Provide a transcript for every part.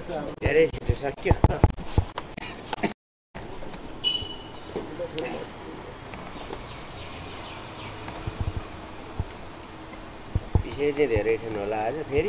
धेरै छिटो सक्यो। विषय चाहिँ धेरै छन् होला आज फेरि।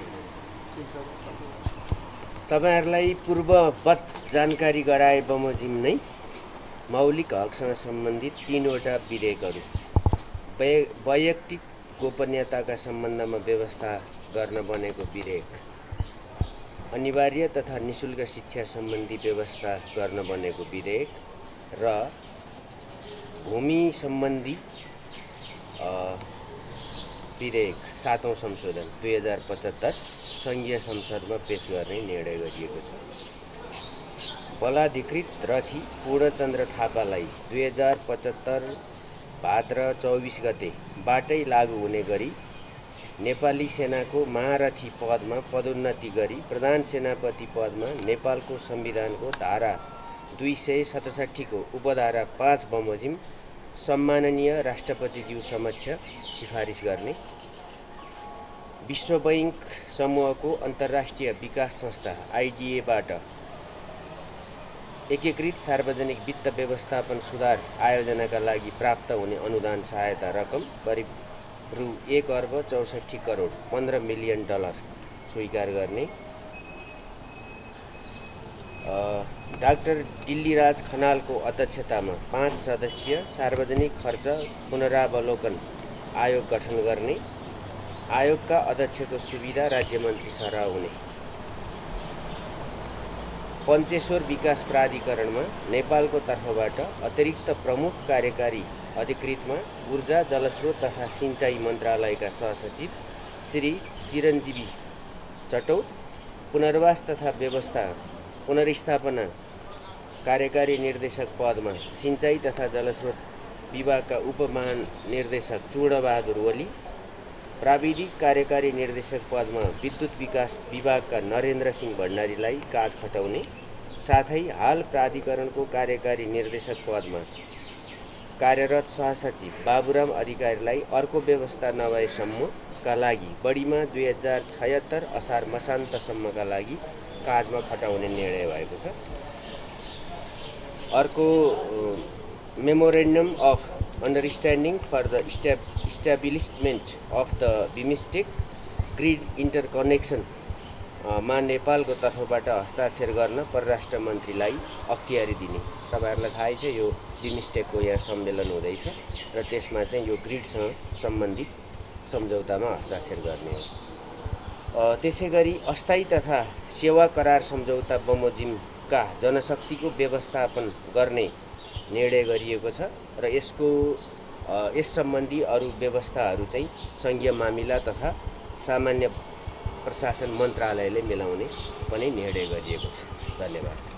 तपाईहरुलाई पूर्ववत जानकारी गराए बमोजिम नै मौलिक हकसँग सम्बन्धित 3 वटा विधेयकहरू, वैयक्तिक गोपनीयताका सम्बन्धमा व्यवस्था गर्न बनेको विधेयक, अनिवार्य तथा निशुल्क शिक्षा सम्बन्धी व्यवस्था गर्न बनेको विधेयक र भूमि सम्बन्धी विधेयक 7औं संशोधन 2075 संघीय संसदमा पेश गर्ने निर्णय गरिएको छ। बलाधिकृत रथी पूर्णचन्द्र थापालाई 2075 भाद्र 24 गते बाटै लागू हुने गरी नेपाली सेनाको महारथी पदमा पदोन्नति गरी प्रधान सेनापति पदमा नेपालको संविधानको धारा 267 को उपधारा 5 बमोजिम सम्माननीय राष्ट्रपतिज्यू समक्ष सिफारिस गर्ने, विश्व बैंक समूहको अन्तर्राष्ट्रिय विकास संस्था IDA-बाट एकीकृत सार्वजनिक वित्त व्यवस्थापन सुधार आयोजनाका लागि प्राप्त हुने अनुदान सहायता रकम करिब रु 1,64,15,00,000 स्वीकार गर्ने, डाक्टर दिल्लीराज खनालको अध्यक्षतामा 5 सदस्यीय सार्वजनिक खर्च पुनरावलोकन आयोग गठन गर्ने, आयोगका अध्यक्षको सुविधा राज्यमन्त्री सरह हुने, पञ्चेश्वर विकास प्राधिकरणमा नेपालको तर्फबाट अतिरिक्त प्रमुख कार्यकारी अधिकृतमा ऊर्जा जलस्रोत तथा सिंचाई मन्त्रालयका सहसचिव श्री चिरञ्जीवी चटौत, पुनर्वास तथा व्यवस्था पुनर्स्थापना कार्यकारी निर्देशक पदमा सिंचाई तथा जलस्रोत विभागका उपमहानिर्देशक चूर्णबहादुर ओली, प्राविधिक कार्यकारी निर्देशक पदमा विद्युत विकास विभागका नरेन्द्र सिंह भण्डारीलाई काज खटाउने, साथै हाल प्राधिकरणको कार्यकारी निर्देशक पदमा कार्यरत सहसचिव बाबुराम अधिकारीलाई अर्को व्यवस्था नभएसम्मका लागि बढीमा 2076 असार मसान्तसम्मका लागि काजमा खटाउने निर्णय भएको छ। अर्को memorandum of understanding for the establishment of the BIMSTEC grid interconnection मा नेपालको तर्फबाट हस्ताक्षर गर्न परराष्ट्र मन्त्रीलाई अख्तियारी दिने। तपाईहरुलाई थाहै छ यो बिमस्टेकको यहाँ सम्मेलन हुँदैछ र त्यसमा चाहिँ यो ग्रिडसँग सम्बन्धित सम्झौतामा हस्ताक्षर गर्ने हो। त्यसैगरी अस्थायी तथा सेवा करार सम्झौता बमोजिमका जनशक्तिको व्यवस्थापन गर्ने निर्णय गरिएको छ र यस सम्बन्धी अरु व्यवस्थाहरू चाहिँ संघीय मामिला तथा सामान्य प्रशासन मन्त्रालयले मिलाउने पनि निर्णय गरिएको छ। धन्यवाद।